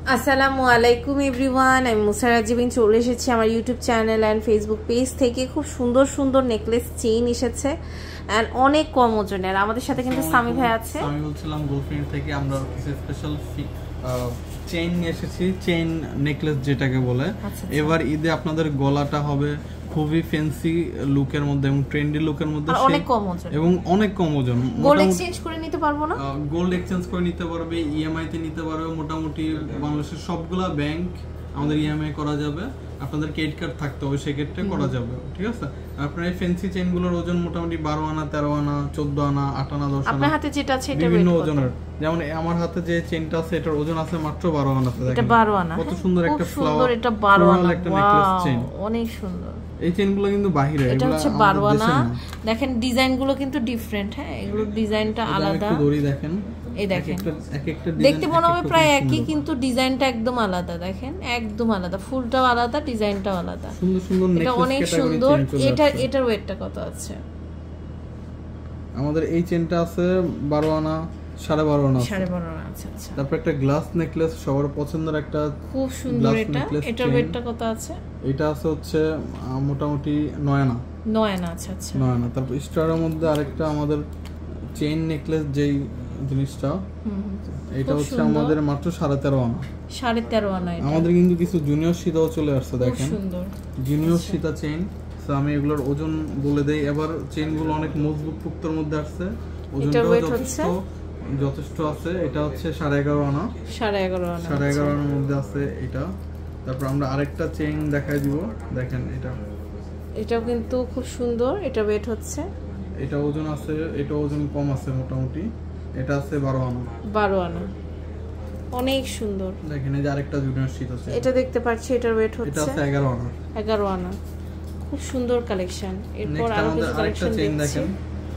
আসসালামু আলাইকুম এভরিওয়ান, আমি মুসারা জিবিন চলে এসেছি আমার YouTube channel and Facebook page থেকে। খুব সুন্দর সুন্দর নেকলেস চেইন এসেছে অ্যান্ড অনেক কম ওজনে। আর আমাদের সাথে কিন্তু সামি ভাই আছে। আমি বলছিলাম গোল্ডফিনিট থেকে আমরা কিছু স্পেশাল চেইন নিয়ে এসেছি, চেইন নেকলেস যেটাকে বলে। এবার ঈদে আপনাদের গলাটা হবে খুবই ফ্যান্সি লুকের মধ্যে এবং ট্রেন্ডি লুকের মধ্যে, অনেক কম ওজন এবং অনেক কম ওজন। গোল্ড এক্সচেঞ্জ করে নিতে পারবো না? গোল্ড এক্সচেঞ্জ করে নিতে পারবে, ইএমআই তে নিতে পারবে। মোটামুটি বাংলাদেশের সবগুলা ব্যাংক আমাদের ইএমআই করা যাবে। আপনাদের ক্রেডিট কার্ড থাকতে হবে, সেক্ষেত্রে করা যাবে, ঠিক আছে। আপনার এই ফ্যান্সি চেইনগুলোর ওজন মোটামুটি 12 আনা, 13 আনা, 14 আনা, 8 আনা, 10 আনা। আপনার হাতে যেটা আছে এটা বিভিন্ন ওজনের। যেমন আমার হাতে যে চেইনটা আছে এটার ওজন আছে মাত্র 12 আনা। এটা 12 আনা, কত সুন্দর একটা ফ্লাওয়ার, এটা 12 আনা একটা নেকলেস চেইন, অনেক সুন্দর। এই চেইনগুলো কিন্তু বাইরে, এটা হচ্ছে 12 আনা। দেখেন ডিজাইনগুলো কিন্তু ডিফারেন্ট, হ্যাঁ এগুলো ডিজাইনটা আলাদা। একটু দড়ি দেখেন, এই দেখেন একটা দেখতে মনে হবে প্রায় একই, কিন্তু ডিজাইনটা একদম আলাদা। দেখেন একদম আলাদা, ফুলটাও আলাদা, ডিজাইনটাও আলাদা। সুন্দর সুন্দর নেকলেস, এটা অনেক সুন্দর। এটার ওয়েটটা কত আছে? আমাদের এই চেইনটা আছে 12 আনা, 12.5 আনা, 12.5 আনা। আচ্ছা আচ্ছা। তারপর একটা গ্লাস নেকলেস, সবার পছন্দের একটা খুব সুন্দর। এটার ওয়েটটা কত আছে? এটা আছে হচ্ছে মোটামুটি 9 আনা। 9 আনা, আচ্ছা আচ্ছা। 9 আনা। তারপর স্টারের মধ্যে আরেকটা আমাদের চেইন নেকলেস যেই জিনিসটা, এটা হচ্ছে আমাদের মাত্র 13.5 আনা। 13.5 আনা। আমাদের কিন্তু কিছু জুনিয়র সীতাও চলে আসছে, দেখেন সুন্দর জুনিয়র সীতা চেইন। তো আমি এগুলোর ওজন বলে দেই। এবার চেইনগুলো অনেক মজবুত পুক্তর মধ্যে আসছে, ওজনটাও যথেষ্ট আছে। এটা হচ্ছে 11.5 আনা। 11.5 আনা, 11.5 আনার মধ্যে আছে এটা। তারপর আমরা আরেকটা চেইন দেখাই দিব, দেখেন এটাও কিন্তু খুব সুন্দর। এটা ওয়েট হচ্ছে, এটা ওজন আছে, এটা ওজন কম আছে মোটামুটি। এটা আছে 12 আনা। 12 আনা, অনেক সুন্দর। দেখেন এই যে আরেকটা জুনিয়র শীত আছে, এটা দেখতে পাচ্ছি। এটার ওয়েট হচ্ছে, এটা আছে 11 আনা। 11 আনা, খুব সুন্দর কালেকশন। এরপর আরো কিছু কালেকশন দেখেন।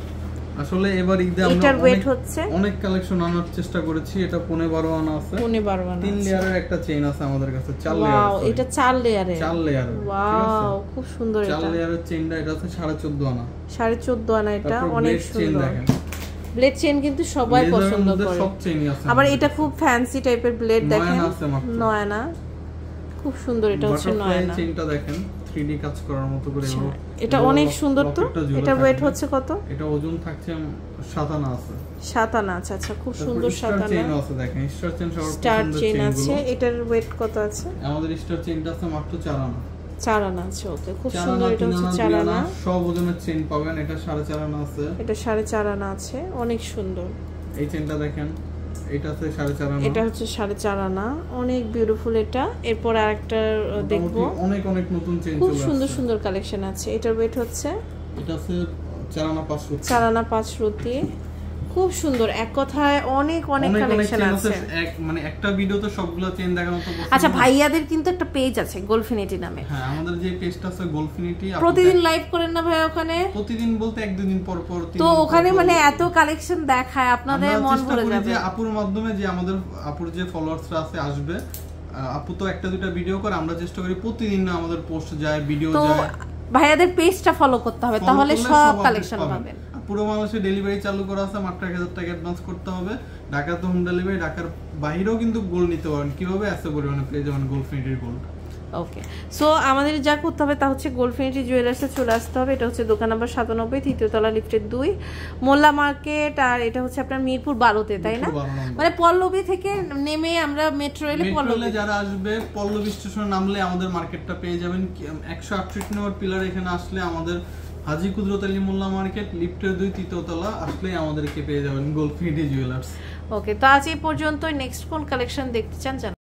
আসলে এবার ঈদে আমরা অনেক কালেকশন আনার চেষ্টা করেছি। এটা 12.5 আনা আছে, 12 আনা 3 লেয়ারের একটা চেইন আছে আমাদের কাছে, 4 লেয়ার। ওয়াও, এটা 4 লেয়ারের। 4 লেয়ার, ওয়াও খুব সুন্দর। এটা 4 লেয়ারের চেইনটা, এটা আছে 14.5 আনা। 14.5 আনা, এটা অনেক সুন্দর। ব্লেড চেইন কিন্তু সবাই পছন্দ করে, সব চেইনই আছে। আবার এটা খুব ফ্যান্সি টাইপের ব্লেড। দেখেন 9 আনা, খুব সুন্দর। এটা হচ্ছে 9 আনা। চেইনটা দেখেন 3D কাজ করার মতো করে। এটা অনেক সুন্দর। তো এটা ওয়েট হচ্ছে কত? এটা ওজন থাকছে 7 আনা আছে। 7 আনা, আচ্ছা আচ্ছা, খুব সুন্দর। 7 আনা চেইন আছে, দেখেন স্টার চেইন, সবার স্টার চেইন আছে। এটার ওয়েট কত আছে? আমাদের স্টার চেইনটা আছে মাত্র 4 আনা। 4 আনা আছে, ওকে খুব সুন্দর। এটা হচ্ছে 4 আনা, সব ওজনের চেইন পাবেন। এটা 4.5 আনা আছে, এটা 4.5 আনা আছে, অনেক সুন্দর। এই চেইনটা দেখেন, এটা আছে 4.5 আনা। এটা হচ্ছে 4.5 আনা, অনেক বিউটিফুল এটা। এরপর আরেকটা দেখবো, অনেক নতুন চেইন চলে আসছে, খুব সুন্দর সুন্দর কালেকশন আছে। এটার ওয়েট হচ্ছে, এটা আছে 4 আনা 5 রুটি। 4 আনা 5 রুটি, খুব সুন্দর। এক কথায় অনেক কালেকশন আছে। মানে একটা ভিডিওতে সবগুলো চেইন দেখানো তো। আচ্ছা, ভাইয়াদের কিন্তু একটা পেজ আছে গোল্ডফিনিটি নামে। হ্যাঁ, আমাদের যে পেজটা আছে গোল্ডফিনিটি। প্রতিদিন লাইভ করেন না ভাই ওখানে? প্রতিদিন বলতে 1-2 দিন পর পর। তো ওখানে মানে এত কালেকশন দেখায়, আপনাদের মন ভরে যাবে। যে আপুর মাধ্যমে যে আমাদের আপুর যে ফলোয়ার্সরা আছে আসবে, আপু তো 1-2টা ভিডিও করে, আমরা চেষ্টা করি প্রতিদিন না আমাদের পোস্ট যায়, ভিডিও যায়। ভাইয়াদের পেজটা ফলো করতে হবে, তাহলে সব কালেকশন পাবেন। পুরো মানুষের ডেলিভারি চালু করা আছে, মাত্র 1000 টাকা অ্যাডভান্স করতে হবে। ঢাকাতে হোম ডেলিভারি, ঢাকার বাইরেও কিন্তু গোল্ড নিতে পারেন। কিভাবে? আছে পরিমাণে পেয়ে যাবেন গোল্ডফিনিটির গোল্ড। ওকে, সো আমাদের যা করতে হবে তা হচ্ছে গোল্ডফিনিটি জুয়েলার্সে চলে আসতে হবে। এটা হচ্ছে দোকান নাম্বার 97, 3য় তলা, লিফটের 2, মোল্লা মার্কেট। আর এটা হচ্ছে আপনার মিরপুর 12-তে, তাই না? মানে পল্লবী থেকে নেমে আমরা মেট্রো রেলে পল্লবী যারা আসবে, পল্লবী স্টেশনে নামলে আমাদের মার্কেটটা পেয়ে যাবেন। 168 নম্বর পিলার এখানে আসলে আমাদের হাজী কুদরত আলী মোল্লা মার্কেট, লিফটের 2, 3য় তলা আসলেই আমাদেরকে পেয়ে যাবেন গোল্ডফিনিটি জুয়েলার্স। ওকে, তো আজ এই পর্যন্ত। নেক্সট কোন কালেকশন দেখতে চান?